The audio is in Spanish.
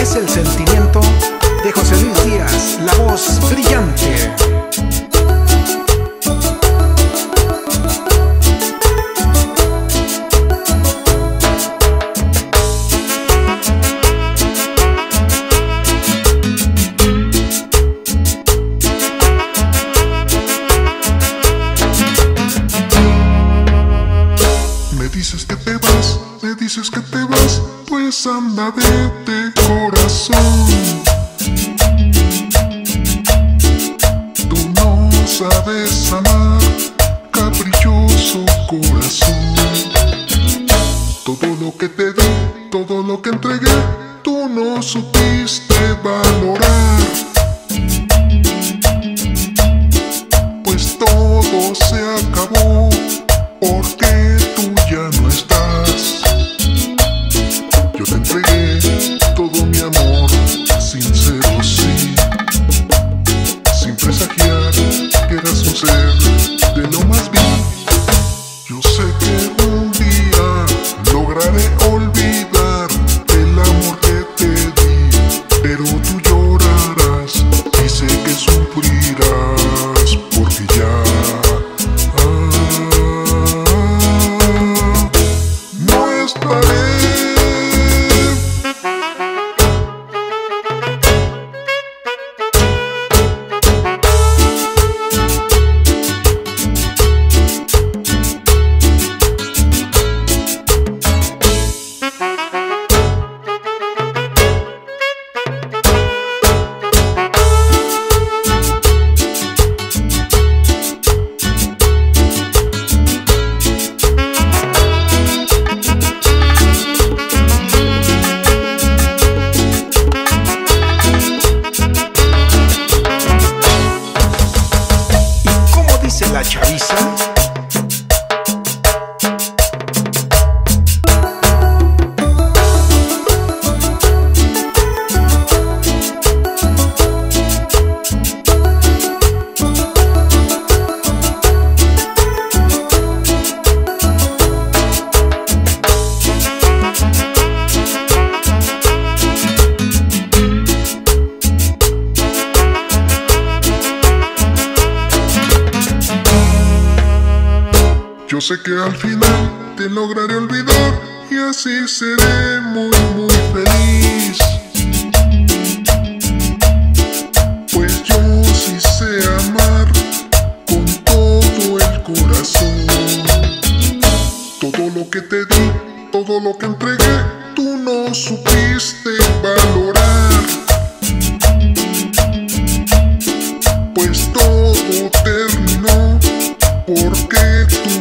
es el sentimiento de José Luis Díaz, la voz brillante. Me dices que te vas, pues anda, vete, corazón. Tú no sabes amar, caprichoso corazón. Todo lo que te di, todo lo que entregué, tú no supiste valorar. Pues todo se acabó, porque tú ya no estás. Yo te entregué todo mi amor, sincero sí, sin presagiar que eras un ser de lo más vil. Yo sé que un día lograré olvidar el amor que te di, pero tú llorarás y sé que sufrirás, porque ya no estaré. La chaviza. Yo sé que al final te lograré olvidar y así seré muy feliz. Pues yo sí sé amar con todo el corazón. Todo lo que te di, todo lo que entregué, tú no supiste valorar. Pues todo terminó porque tú